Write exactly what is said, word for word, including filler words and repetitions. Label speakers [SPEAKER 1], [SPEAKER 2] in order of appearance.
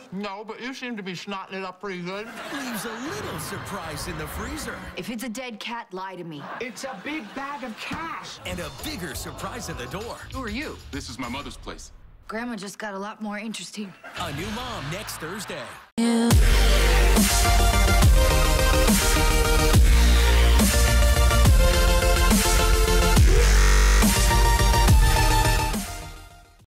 [SPEAKER 1] No, but you seem to be snotting it up pretty good.
[SPEAKER 2] Leaves a little surprise in the freezer.
[SPEAKER 3] If it's a dead cat, lie to me.
[SPEAKER 1] It's a big bag of cash.
[SPEAKER 2] And a bigger surprise at the door.
[SPEAKER 3] Who are you?
[SPEAKER 4] This is my mother's place.
[SPEAKER 3] Grandma just got a lot more interesting.
[SPEAKER 2] A new mom next Thursday.